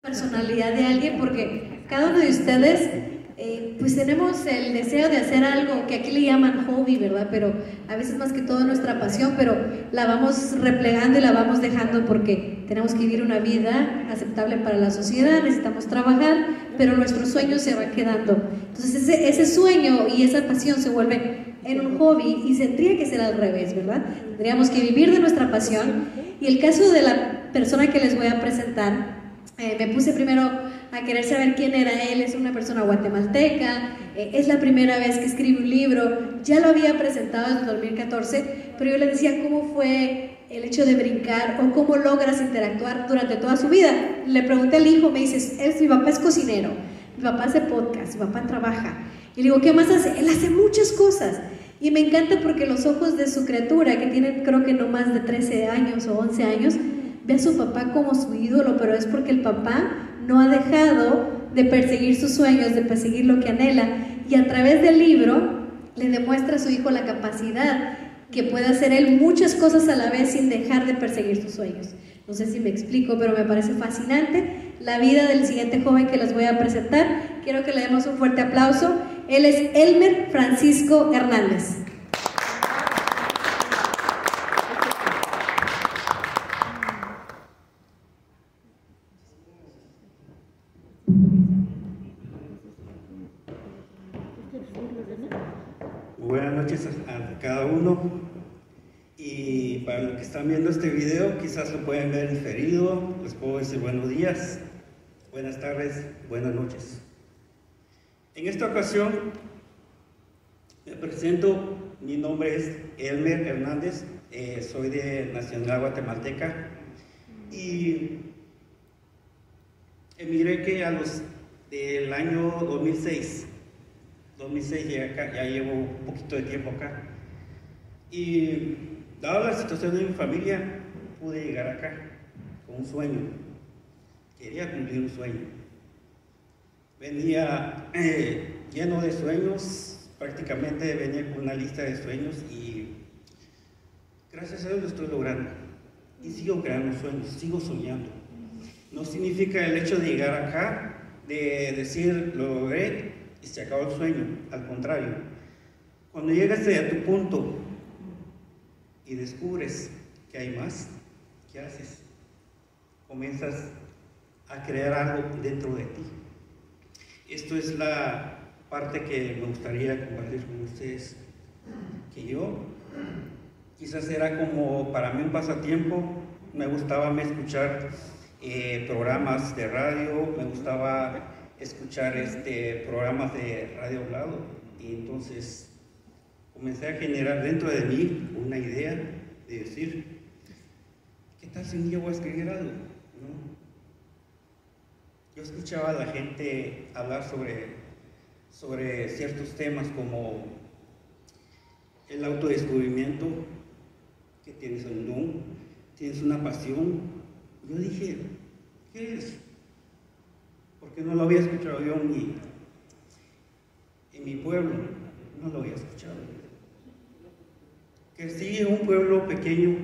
Personalidad de alguien, porque cada uno de ustedes pues tenemos el deseo de hacer algo que aquí le llaman hobby, ¿verdad? Pero a veces más que todo nuestra pasión, pero la vamos replegando y la vamos dejando porque tenemos que vivir una vida aceptable para la sociedad, necesitamos trabajar, pero nuestros sueños se van quedando. Entonces ese sueño y esa pasión se vuelve en un hobby y tendría que ser al revés, ¿verdad? Tendríamos que vivir de nuestra pasión. Y el caso de la persona que les voy a presentar, me puse primero a querer saber quién era él. Es una persona guatemalteca, es la primera vez que escribe un libro, ya lo había presentado en 2014, pero yo le decía cómo fue el hecho de brincar o cómo logras interactuar durante toda su vida. Le pregunté al hijo, me dice, mi papá es cocinero, mi papá hace podcast, mi papá trabaja. Y le digo, ¿qué más hace? Él hace muchas cosas. Y me encanta porque los ojos de su criatura, que tiene creo que no más de 13 años o 11 años, ve a su papá como su ídolo, pero es porque el papá no ha dejado de perseguir sus sueños, de perseguir lo que anhela, y a través del libro le demuestra a su hijo la capacidad que puede hacer él muchas cosas a la vez sin dejar de perseguir sus sueños. No sé si me explico, pero me parece fascinante la vida del siguiente joven que les voy a presentar. Quiero que le demos un fuerte aplauso. Él es Elmer Francisco Hernández. Buenas noches a cada uno, y para los que están viendo este video quizás lo pueden ver diferido. Les puedo decir buenos días, buenas tardes, buenas noches. En esta ocasión me presento, mi nombre es Elmer Hernández, soy de nacionalidad guatemalteca y emigré que del año 2006 llegué acá, ya llevo un poquito de tiempo acá, y dada la situación de mi familia pude llegar acá con un sueño, quería cumplir un sueño, venía lleno de sueños, prácticamente venía con una lista de sueños y gracias a Dios lo estoy logrando y sigo creando sueños, sigo soñando. No significa el hecho de llegar acá, de decir lo logré y se acabó el sueño. Al contrario, cuando llegas a tu punto y descubres que hay más, ¿qué haces? Comienzas a crear algo dentro de ti. Esto es la parte que me gustaría compartir con ustedes, que yo quizás era como para mí un pasatiempo. Me gustaba escuchar programas de radio, me gustaba escuchar programas de radio hablado, y entonces comencé a generar dentro de mí una idea de decir, ¿qué tal si un día voy a escribir algo? ¿No? Yo escuchaba a la gente hablar sobre ciertos temas como el autodescubrimiento, que tienes un don, tienes una pasión. Yo dije, ¿qué es? Porque no lo había escuchado yo en mi pueblo, no lo había escuchado. Crecí en un pueblo pequeño,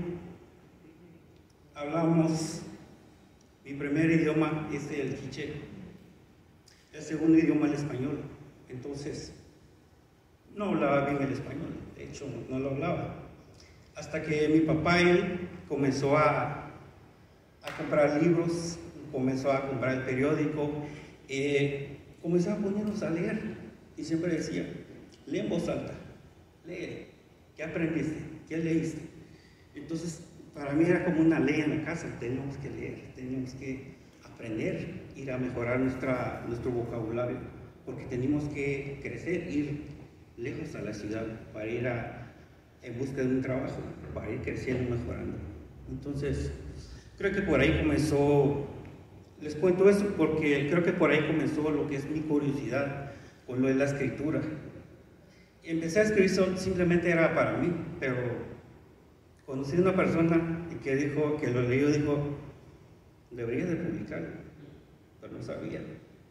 hablamos, mi primer idioma es el quiché, el segundo idioma el español, entonces no hablaba bien el español, de hecho no lo hablaba, hasta que mi papá él comenzó a comprar libros, comenzó a comprar el periódico, comenzó a ponernos a leer y siempre decía, lee en voz alta, lee, ¿qué aprendiste? ¿Qué leíste? Entonces para mí era como una ley en la casa, teníamos que leer, teníamos que aprender, ir a mejorar nuestro vocabulario, porque teníamos que crecer, ir lejos a la ciudad para ir en busca de un trabajo, para ir creciendo y mejorando. Entonces creo que por ahí comenzó, les cuento eso porque creo que por ahí comenzó lo que es mi curiosidad con lo de la escritura. Empecé a escribir simplemente era para mí, pero conocí a una persona que dijo, que lo leyó, dijo, deberías de publicarlo, pero no sabía.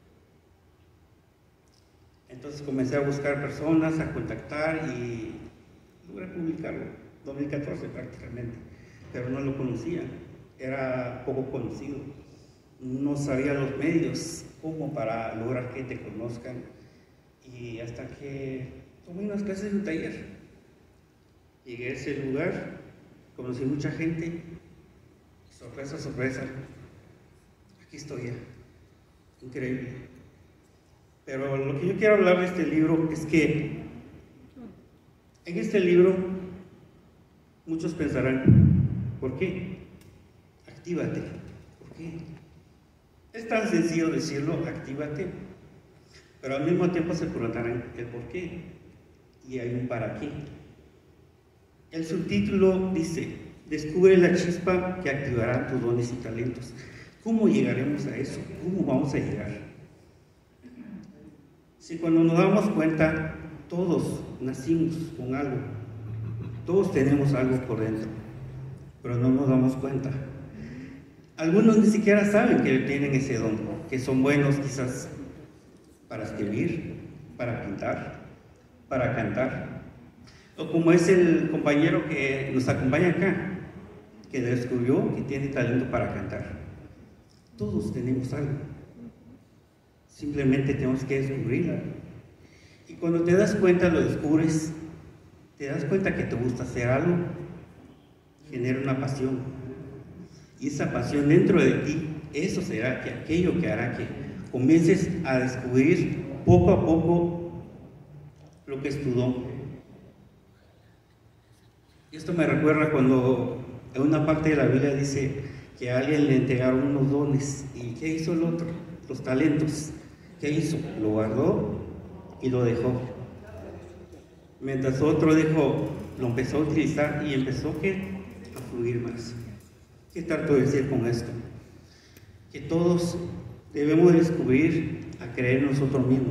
Entonces comencé a buscar personas, a contactar y logré publicarlo, 2014 prácticamente, pero no lo conocía, era poco conocido. no sabía los medios como para lograr que te conozcan, y hasta que tomé unas clases en un taller, llegué a ese lugar, conocí mucha gente, sorpresa, sorpresa, aquí estoy ya, increíble. Pero lo que yo quiero hablar de este libro es que en este libro muchos pensarán, ¿por qué? Actívate, ¿por qué? Es tan sencillo decirlo, actívate, pero al mismo tiempo se preguntarán el por qué, y hay un para qué. El subtítulo dice, descubre la chispa que activará tus dones y talentos. ¿Cómo llegaremos a eso? ¿Cómo vamos a llegar? Si cuando nos damos cuenta, todos nacimos con algo, todos tenemos algo por dentro, pero no nos damos cuenta. Algunos ni siquiera saben que tienen ese don, que son buenos quizás para escribir, para pintar, para cantar. O como es el compañero que nos acompaña acá, que descubrió que tiene talento para cantar. Todos tenemos algo. Simplemente tenemos que descubrirlo. Y cuando te das cuenta, lo descubres, te das cuenta que te gusta hacer algo, genera una pasión. Y esa pasión dentro de ti, eso será que aquello que hará que comiences a descubrir poco a poco lo que es tu don. Y esto me recuerda cuando en una parte de la Biblia dice que a alguien le entregaron unos dones. ¿Y qué hizo el otro? Los talentos. ¿Qué hizo? Lo guardó y lo dejó. Mientras otro dejó, lo empezó a utilizar y empezó a fluir más. ¿Qué trato de decir con esto? Que todos debemos descubrir a creer en nosotros mismos.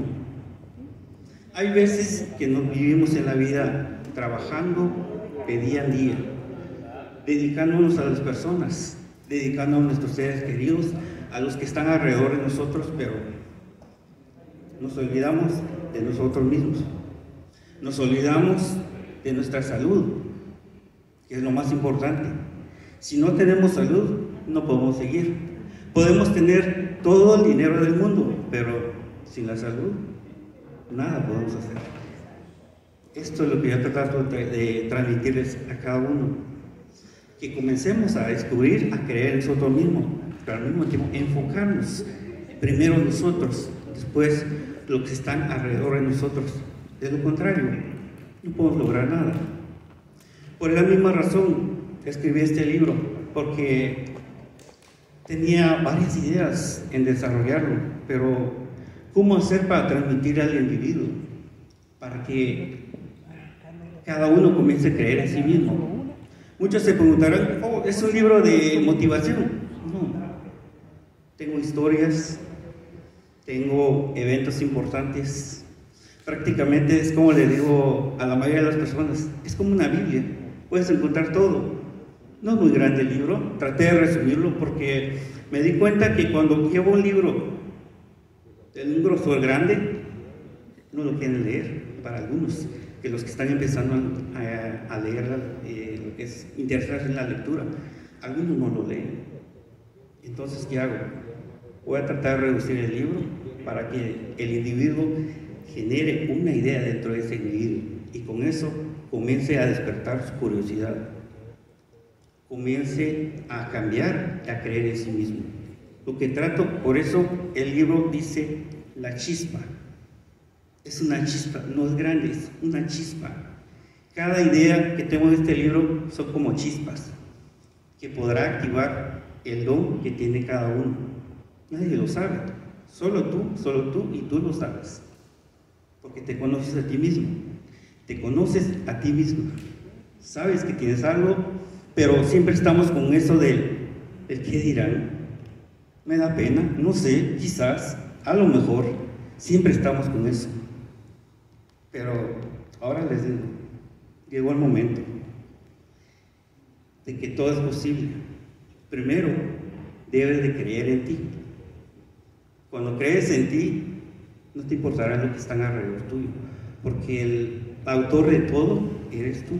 Hay veces que nos vivimos en la vida trabajando de día en día, dedicándonos a las personas, dedicándonos a nuestros seres queridos, a los que están alrededor de nosotros, pero nos olvidamos de nosotros mismos. Nos olvidamos de nuestra salud, que es lo más importante. Si no tenemos salud, no podemos seguir. Podemos tener todo el dinero del mundo, pero sin la salud, nada podemos hacer. Esto es lo que yo trato de transmitirles a cada uno. Que comencemos a descubrir, a creer en nosotros mismos, pero al mismo tiempo enfocarnos primero nosotros, después los que están alrededor de nosotros. De lo contrario, no podemos lograr nada. Por la misma razón escribí este libro, porque tenía varias ideas en desarrollarlo, pero ¿cómo hacer para transmitir al individuo? Para que cada uno comience a creer en sí mismo. Muchos se preguntarán, oh, ¿es un libro de motivación? No. Tengo historias, tengo eventos importantes. Prácticamente es como le digo a la mayoría de las personas, es como una Biblia, puedes encontrar todo. No es muy grande el libro, traté de resumirlo porque me di cuenta que cuando llevo un libro de un grosor grande, no lo quieren leer, para algunos, que los que están empezando a leer, lo que es interesarse en la lectura, algunos no lo leen. Entonces, ¿qué hago? Voy a tratar de reducir el libro para que el individuo genere una idea dentro de ese individuo y con eso comience a despertar su curiosidad, comience a cambiar, a creer en sí mismo. Lo que trato, por eso el libro dice la chispa. Es una chispa, no es grande, es una chispa. Cada idea que tengo en este libro son como chispas que podrá activar el don que tiene cada uno. Nadie lo sabe, solo tú y tú lo sabes. Porque te conoces a ti mismo, te conoces a ti mismo, sabes que tienes algo, pero siempre estamos con eso del ¿qué dirán? Me da pena, no sé, quizás, a lo mejor, siempre estamos con eso. Pero ahora les digo, llegó el momento de que todo es posible. Primero, debes de creer en ti. Cuando crees en ti, no te importará lo que están alrededor tuyo, porque el autor de todo eres tú.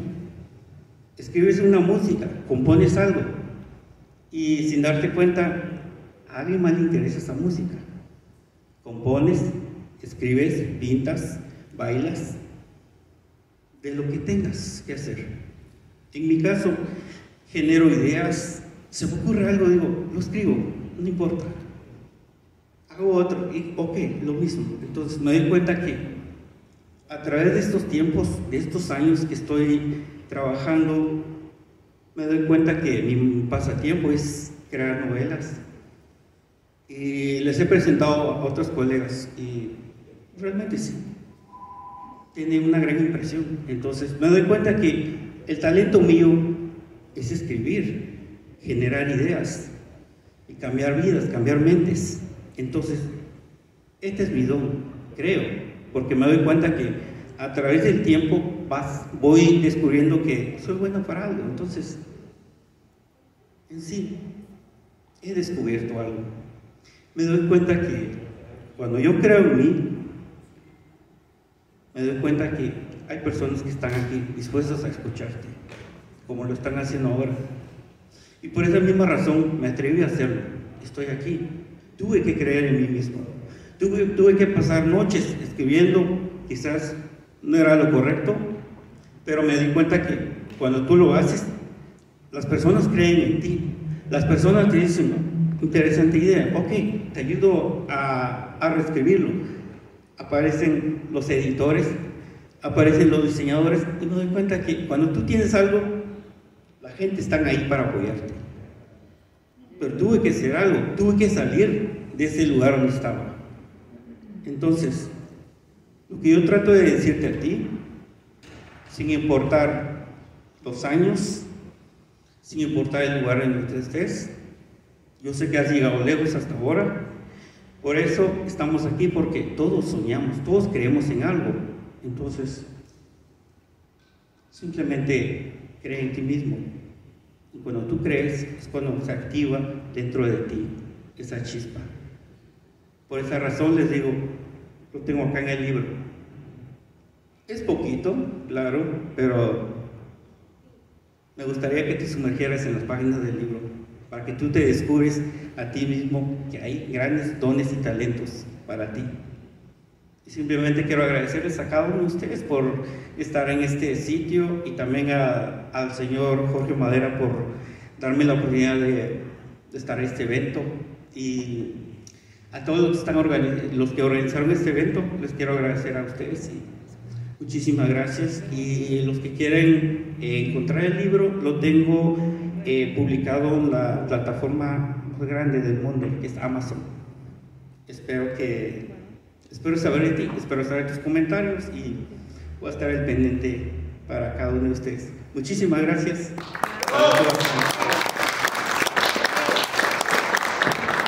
Escribes una música, compones algo, y sin darte cuenta, a alguien más le interesa esa música. Compones, escribes, pintas, bailas, de lo que tengas que hacer. En mi caso, genero ideas, se me ocurre algo, digo, lo escribo, no importa. Hago otro, y ok, lo mismo. Entonces me doy cuenta que a través de estos tiempos, de estos años que estoy trabajando, me doy cuenta que mi pasatiempo es crear novelas. Y les he presentado a otros colegas y realmente sí, tiene una gran impresión. Entonces me doy cuenta que el talento mío es escribir, generar ideas y cambiar vidas, cambiar mentes. Entonces, este es mi don, creo, porque me doy cuenta que a través del tiempo voy descubriendo que soy bueno para algo. Entonces, en sí, he descubierto algo. Me doy cuenta que cuando yo creo en mí, me doy cuenta que hay personas que están aquí dispuestas a escucharte, como lo están haciendo ahora. Y por esa misma razón me atreví a hacerlo. Estoy aquí. Tuve que creer en mí mismo. Tuve que pasar noches escribiendo, quizás no era lo correcto, pero me di cuenta que cuando tú lo haces, las personas creen en ti. Las personas te dicen, interesante idea, ok, te ayudo a reescribirlo. Aparecen los editores, aparecen los diseñadores, y me doy cuenta que cuando tú tienes algo, la gente está ahí para apoyarte. Pero tuve que hacer algo, tuve que salir de ese lugar donde estaba. Entonces, lo que yo trato de decirte a ti, sin importar los años, sin importar el lugar en el que estés, yo sé que has llegado lejos hasta ahora. Por eso estamos aquí, porque todos soñamos, todos creemos en algo. Entonces, simplemente cree en ti mismo. Y cuando tú crees, es cuando se activa dentro de ti esa chispa. Por esa razón les digo, lo tengo acá en el libro. Es poquito, claro, pero me gustaría que te sumergieras en las páginas del libro, para que tú te descubres a ti mismo que hay grandes dones y talentos para ti. Y simplemente quiero agradecerles a cada uno de ustedes por estar en este sitio, y también al señor Jorge Madera por darme la oportunidad de estar en este evento, y a todos los que organizaron este evento les quiero agradecer a ustedes y muchísimas gracias. Y los que quieren encontrar el libro, lo tengo publicado en la plataforma más grande del mundo, que es Amazon. Espero saber de ti, espero saber tus comentarios, y voy a estar al pendiente para cada uno de ustedes. Muchísimas gracias.